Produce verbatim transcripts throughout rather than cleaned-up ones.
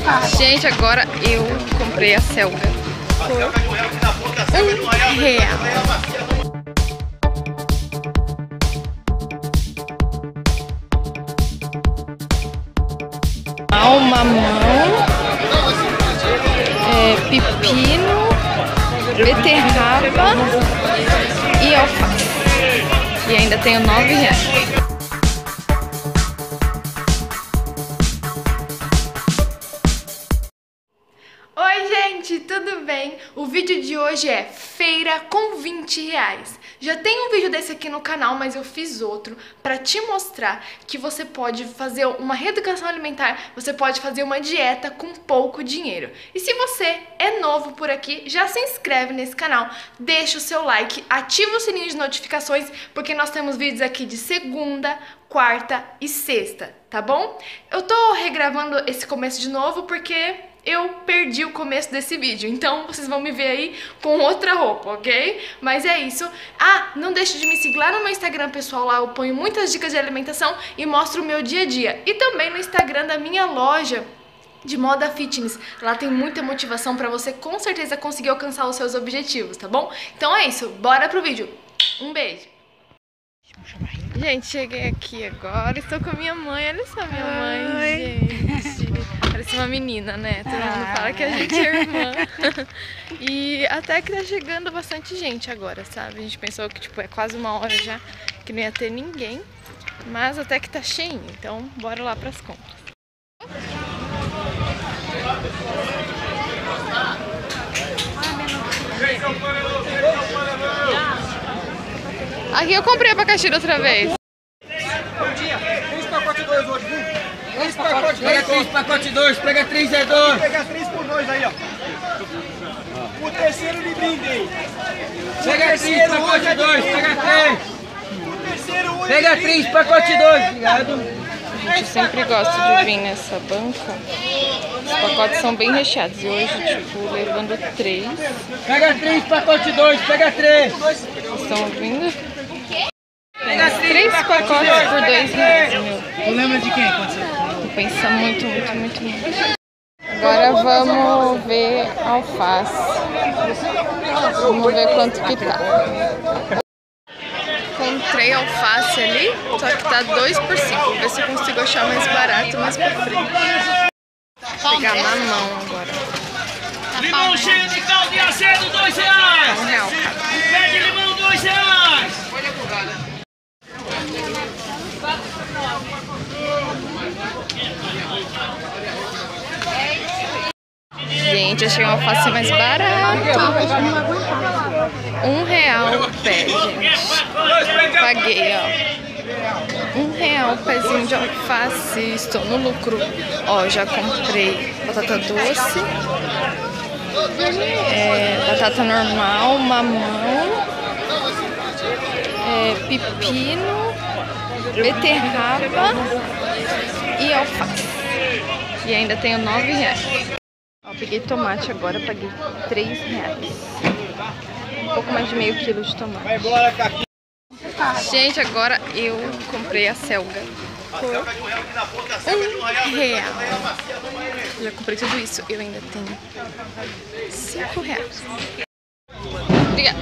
Gente, agora eu comprei a selga por um real. Ao mamão, é, pepino, beterraba e alface. E ainda tenho nove reais. Oi gente, tudo bem? O vídeo de hoje é feira com vinte reais. Já tem um vídeo desse aqui no canal, mas eu fiz outro para te mostrar que você pode fazer uma reeducação alimentar, você pode fazer uma dieta com pouco dinheiro. E se você é novo por aqui, já se inscreve nesse canal, deixa o seu like, ativa o sininho de notificações, porque nós temos vídeos aqui de segunda, quarta e sexta, tá bom? Eu tô regravando esse começo de novo porque eu perdi o começo desse vídeo, então vocês vão me ver aí com outra roupa, ok? Mas é isso. Ah, não deixe de me seguir lá no meu Instagram pessoal, lá eu ponho muitas dicas de alimentação e mostro o meu dia a dia. E também no Instagram da minha loja de moda fitness, lá tem muita motivação pra você com certeza conseguir alcançar os seus objetivos, tá bom? Então é isso, bora pro vídeo. Um beijo! Gente, cheguei aqui agora, estou com a minha mãe, olha só minha mãe, Oi. gente. Parece uma menina, né? Todo mundo ah. fala que a gente é irmã. E até que tá chegando bastante gente agora, sabe? A gente pensou que tipo, é quase uma hora já, que não ia ter ninguém. Mas até que tá cheinho, então bora lá pras compras. Aqui eu comprei abacaxi da outra vez. Bom dia, três pacotes dois hoje, viu? Três pacotes dois. Pega três pacotes dois, pega três é dois. Pega três por dois aí, ó. O terceiro de brinde aí. Pega três pacotes dois, pega três. O terceiro hoje. Pega três pacotes dois, obrigado. Gente, eu sempre gosto de vir nessa banca. Os pacotes são bem recheados e hoje, tipo, levando três. Pega três pacotes dois, pega três. Estão vindo? Três pacotes por dois reais, meu. Tu lembra de quem? Compensa muito, muito, muito, muito. Agora vamos ver alface. Vamos ver quanto que tá. Encontrei alface ali, só que tá dois por cinco. Vou ver se eu consigo achar mais barato, mais pra frente. Vou pegar mamão agora. Limão cheio de caldo e azedo, dois reais. Um real, cara. Pé de limão, dois reais. Gente, achei uma alface mais barato. Um real o pé, gente. Paguei, ó. Um real o pezinho de alface. Estou no lucro. Ó, já comprei batata doce. É, batata normal, mamão. É, pepino. Beterraba e alface. E ainda tenho nove reais. Ó, peguei tomate agora, paguei três reais. Um pouco mais de meio quilo de tomate. Gente, agora eu comprei a selga por um real. Já comprei tudo isso, eu ainda tenho cinco reais. Obrigada.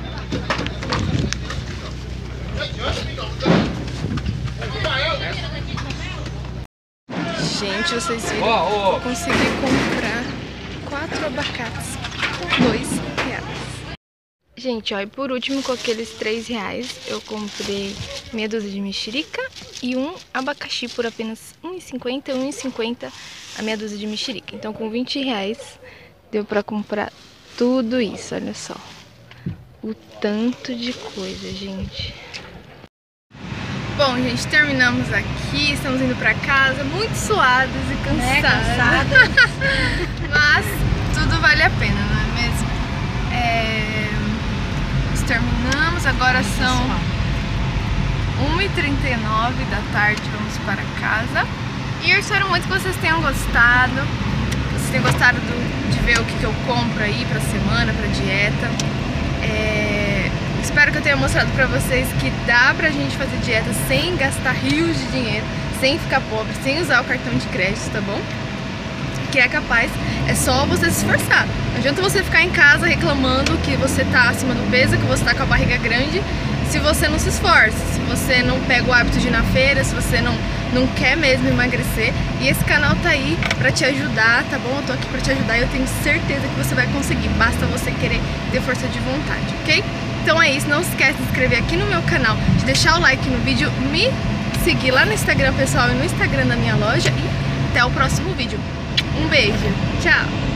Gente, vocês viram? Oh, oh. Eu consegui comprar quatro abacates por dois reais. Gente, ó, e por último, com aqueles três reais, eu comprei meia dúzia de mexerica e um abacaxi por apenas um real e cinquenta centavos, um real e cinquenta centavos a meia dúzia de mexerica. Então, com vinte reais, deu pra comprar tudo isso, olha só. O tanto de coisa, gente. Bom, gente, terminamos aqui, estamos indo pra casa muito suadas e cansadas, é, cansada. Mas tudo vale a pena, não é mesmo? É... Nós terminamos, agora são uma e trinta e nove da tarde, vamos para casa. E eu espero muito que vocês tenham gostado, que vocês tenham gostado do, de ver o que, que eu compro aí pra semana, pra dieta. É... Espero que eu tenha mostrado pra vocês que dá pra gente fazer dieta sem gastar rios de dinheiro, sem ficar pobre, sem usar o cartão de crédito, tá bom? que é capaz, é só você se esforçar. Não adianta você ficar em casa reclamando que você tá acima do peso, que você tá com a barriga grande, se você não se esforça, se você não pega o hábito de ir na feira, se você não, não quer mesmo emagrecer. E esse canal tá aí pra te ajudar, tá bom? Eu tô aqui pra te ajudar e eu tenho certeza que você vai conseguir, basta você querer ter força de vontade, ok? Então é isso, não se esquece de se inscrever aqui no meu canal, de deixar o like no vídeo, me seguir lá no Instagram pessoal e no Instagram da minha loja e até o próximo vídeo. Um beijo, tchau!